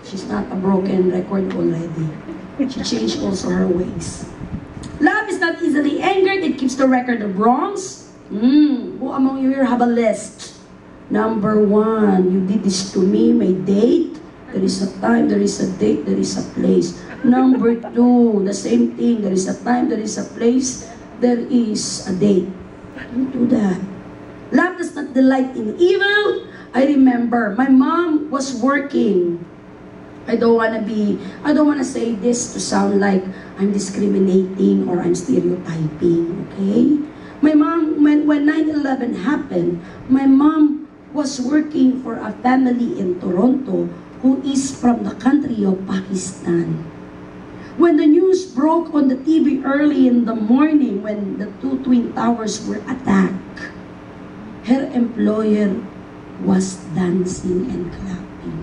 She's not a broken record already. She changed also her ways. Love is not easily angered. It keeps the record of wrongs. Who among you here have a list? Number 1, you did this to me, may date. There is a time, there is a date, there is a place. Number 2, the same thing. There is a time, there is a place, there is a date. Don't do that. Love does not delight in evil. I remember my mom was working. I don't want to say this to sound like I'm discriminating or I'm stereotyping, okay? My mom, when 9/11 happened, my mom was working for a family in Toronto who is from the country of Pakistan. When the news broke on the TV early in the morning when the 2 twin towers were attacked, her employer was dancing and clapping.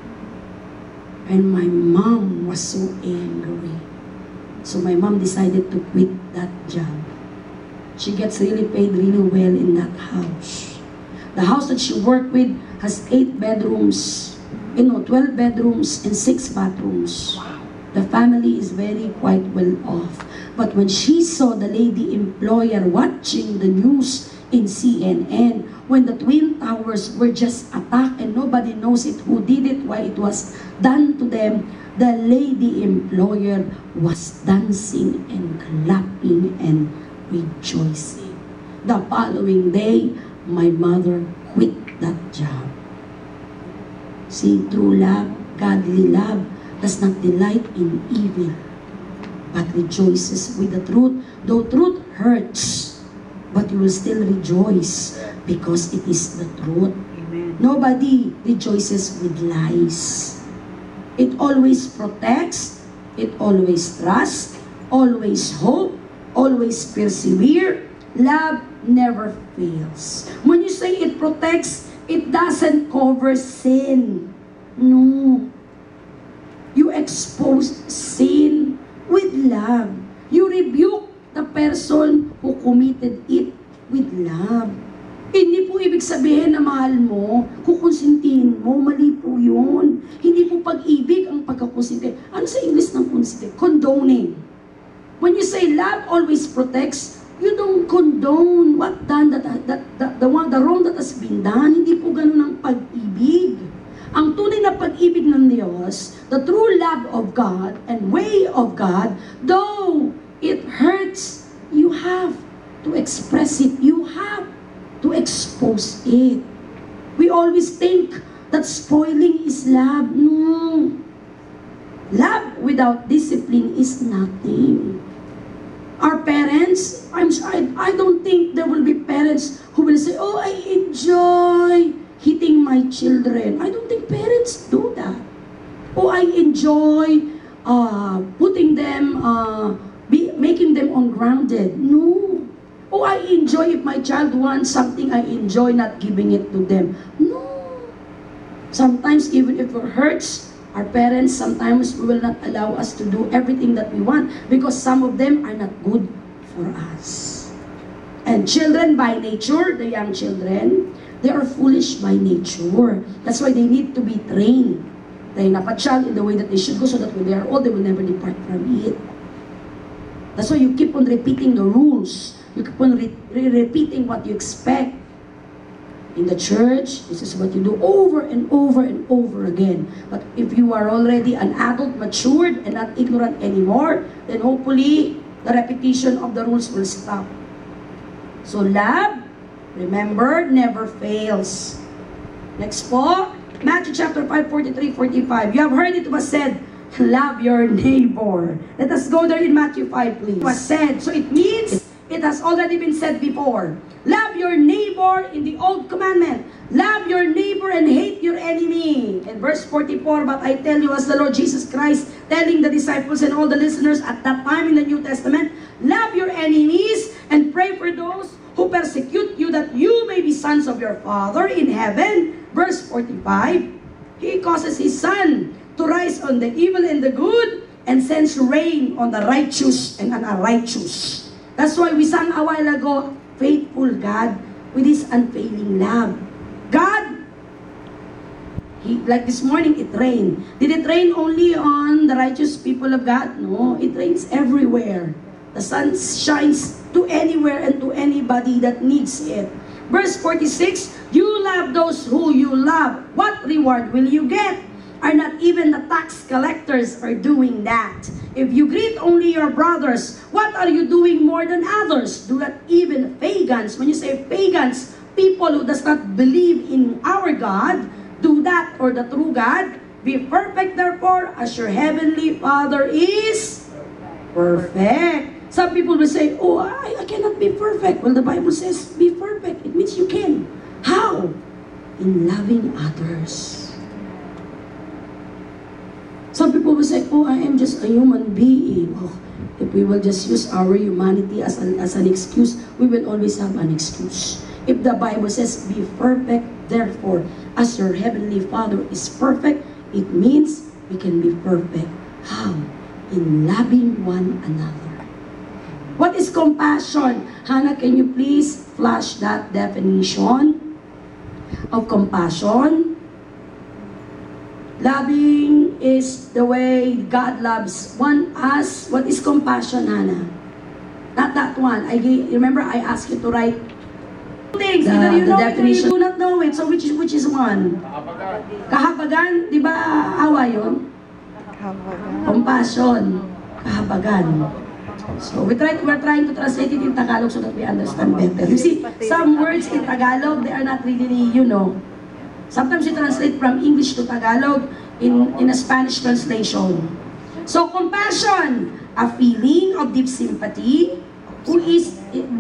And my mom was so angry. So my mom decided to quit that job. She gets really paid really well in that house. The house that she worked with has 8 bedrooms, 12 bedrooms and 6 bathrooms. The family is very quite well off. But when she saw the lady employer watching the news in CNN, when the Twin Towers were just attacked and nobody knows who did it, why it was done to them, the lady employer was dancing and clapping and rejoicing. The following day, my mother quit that job. See, true love, godly love, does not delight in evil, but rejoices with the truth. Though truth hurts, but you will still rejoice because it is the truth. Amen. Nobody rejoices with lies. It always protects, it always trusts, always hope, always persevere. Love never fails. When you say it protects, it doesn't cover sin. No. You expose sin with love. You rebuke the person who committed it with love. Hindi po ibig sabihin na mahal mo, kukonsintihin mo, mali po yun. Hindi po pag-ibig ang pagkakonsinti. Ano sa English ng konsinti? Condoning. When you say love always protects, you don't condone what done the wrong that has been done. Hindi po ganun ang pag-ibig. Ang tunay na pag-ibig ng Diyos, the true love of God and way of God, though it hurts, you have to express it. You have to expose it. We always think that spoiling is love. No. Love without discipline is nothing. Our parents, I don't think there will be parents who will say, oh, I enjoy hitting my children. I don't think parents do that. Oh, I enjoy putting them, making them ungrounded. No. Oh, I enjoy if my child wants something, I enjoy not giving it to them. No. Sometimes even if it hurts, our parents, sometimes will not allow us to do everything that we want because some of them are not good for us. And children by nature, the young children, they are foolish by nature. That's why they need to be trained. Train up a child in the way that they should go so that when they are old, they will never depart from it. That's why you keep on repeating the rules. You keep on repeating what you expect. In the church, this is what you do over and over and over again. But if you are already an adult, matured, and not ignorant anymore, then hopefully, the repetition of the rules will stop. So love, remember, never fails. Next po, Matthew chapter 5, 43-45. You have heard it was said, love your neighbor. Let us go there in Matthew 5, please. It was said, so it means it has already been said before. Love your neighbor in the old commandment. Love your neighbor and hate your enemy. In verse 44, but I tell you as the Lord Jesus Christ telling the disciples and all the listeners at that time in the New Testament, love your enemies and pray for those who persecute you that you may be sons of your Father in heaven. Verse 45, He causes His sun to rise on the evil and the good and sends rain on the righteous and unrighteous. That's why we sang a while ago, faithful God with His unfailing love. God Like this morning, it rained. Did it rain only on the righteous people of God? No, it rains everywhere. The sun shines to anywhere and to anybody that needs it. Verse 46, you love those who you love. What reward will you get? Are not even the tax collectors are doing that? If you greet only your brothers, what are you doing more than others? Do not even pagans, when you say pagans, people who does not believe in our God, do that, or the true God. Be perfect therefore as your heavenly Father is perfect. Some people will say, oh, I cannot be perfect. Well, the Bible says be perfect. It means you can. How? In loving others. Some people will say, oh, I am just a human being. Oh, if we will just use our humanity as an excuse, we will always have an excuse. If the Bible says, be perfect, therefore, as your heavenly Father is perfect, it means we can be perfect. How? In loving one another. What is compassion? Hannah, can you please flash that definition of compassion? Loving is the way God loves us. What is compassion, Hannah? Not that one. Remember, I asked you to write things. Either you know it or you do not know it. So which is one? Kahabagan. Di ba awa yun? Compassion. Kahabagan. So we're trying to translate it in Tagalog so that we understand better. You see, some words in Tagalog, they are not really, sometimes you translate from English to Tagalog in a Spanish translation. So compassion, a feeling of deep sympathy, who is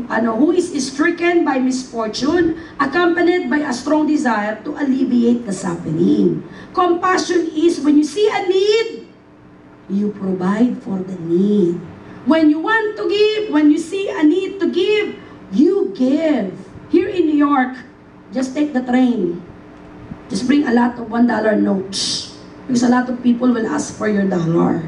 stricken by misfortune, accompanied by a strong desire to alleviate the suffering. Compassion is when you see a need, you provide for the need. When you want to give, when you see a need to give, you give. Here in New York, just take the train. Just bring a lot of $1 notes. Because a lot of people will ask for your dollar.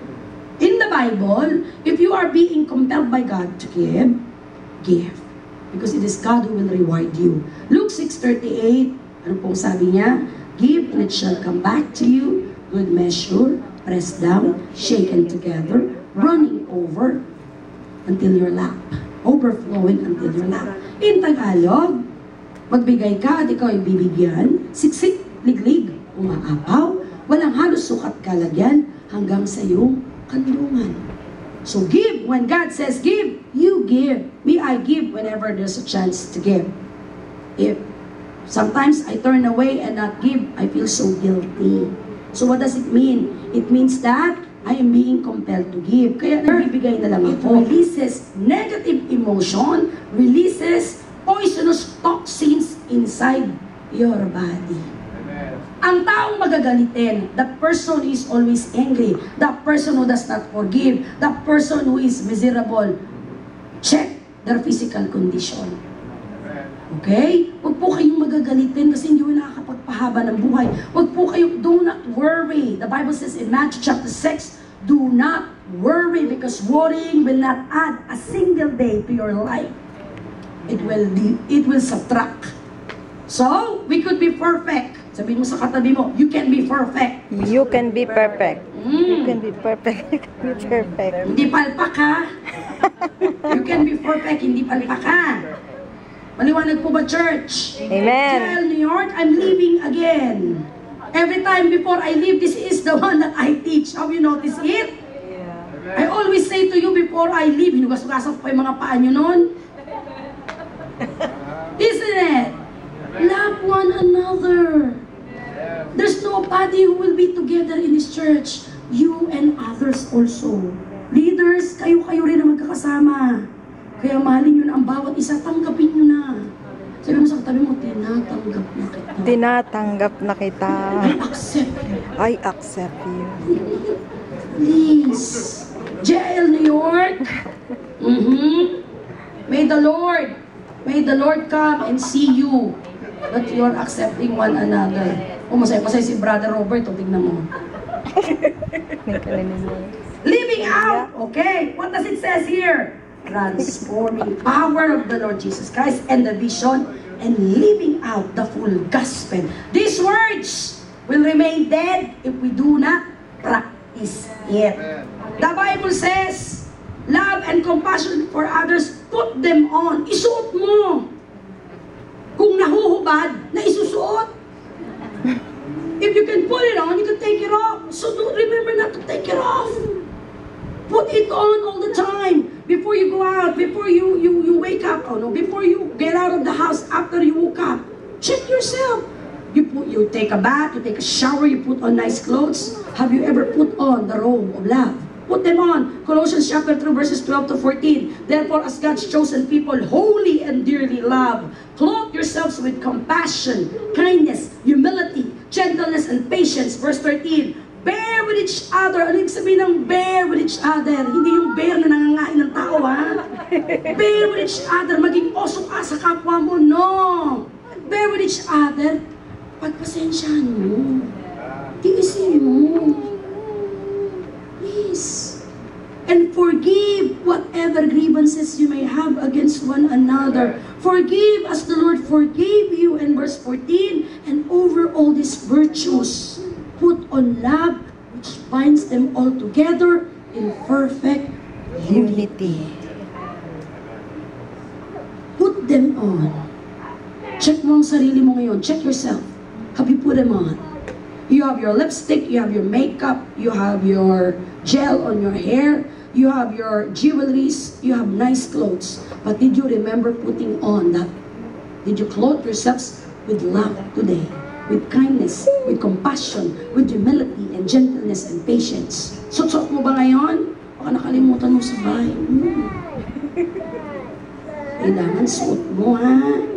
In the Bible, if you are being compelled by God to give, give. Because it is God who will reward you. Luke 6:38, ano pong sabi niya? Give and it shall come back to you, good measure, pressed down, shaken together, running over until your lap. Overflowing until your lap. In Tagalog, magbigay ka at ikaw ay bibigyan, siksik, liglig, umaapaw, walang halos sukat kalagyan hanggang sa iyong kandungan. So give. When God says give, you give. Me, I give whenever there's a chance to give. If sometimes I turn away and not give, I feel so guilty. So what does it mean? It means that I am being compelled to give. Kaya nagbibigay na lang ako. Releases negative emotion, releases poisonous toxins inside your body. Ang taong magagalitin, the person who is always angry, the person who does not forgive, the person who is miserable, check their physical condition. Okay? Huwag po kayong magagalitin kasi hindi mo nakakapagpahaba ng buhay. Huwag po kayong, do not worry. The Bible says in Matthew chapter 6, do not worry because worrying will not add a single day to your life. It will subtract. So, we could be perfect. Sabihin mo sa katabi mo, you can be perfect. You can be perfect. You can be perfect. You can be perfect. Hindi palpak ha? You can be perfect, hindi palpak ha? Maliwanag po ba, church? Amen. Tell New York, I'm leaving again. Every time before I leave, this is the one that I teach. Have you noticed it? I always say to you before I leave, hinugas-ugasan ko pa yung mga paa nyo nun. Isn't it? Love one another. There's nobody who will be together in this church. You and others also. Leaders, kayo-kayo rin na magkakasama. Kaya mahalin nyo na ang bawat isa, tanggapin nyo na. Sabi mo sa katabi mo, tinatanggap na kita. Tinatanggap na kita. I accept you. I accept you. Please. JL New York. May the Lord come and see you that you are accepting one another. Masaya-masaya si Brother Robert. Tignan mo. Living out. Okay. What does it says here? Transforming power of the Lord Jesus Christ and the vision and living out the full gospel. These words will remain dead if we do not practice it. The Bible says, love and compassion for others, put them on. Isuot mo. Kung nahuhubad, na isusuot. If you can put it on, you can take it off. So don't remember not to take it off. Put it on all the time. Before you go out, before you wake up, before you get out of the house, after you woke up, check yourself. You take a bath, you take a shower, you put on nice clothes. Have you ever put on the robe of love? Put them on. Colossians chapter 3 verses 12 to 14. Therefore, as God's chosen people, holy and dearly loved, clothe yourselves with compassion, kindness, humility, gentleness, and patience. Verse 13. Bear with each other. Ano yung sabihin ng bear with each other? Hindi yung bear na nangangain ng tao, ha? Bear with each other. Maging oso ka sa kapwa mo. No. Bear with each other. Pagpasensyahan mo. Tiisin mo. Please. And forgive whatever grievances you may have against one another. Forgive as the Lord forgave you. In verse 14. And over all these virtues, put on love, which binds them all together in perfect unity. Put them on. Check mo ang sarili mo ngayon. Check yourself. Have you put them on? You have your lipstick, you have your makeup, you have your gel on your hair, you have your jewelries, you have nice clothes. But did you remember putting on that? Did you clothe yourselves with love today? With kindness, with compassion, with humility and gentleness and patience. Suot mo ba ngayon? Baka nakalimutan mo sa bahay. Kailangan suot mo, ha?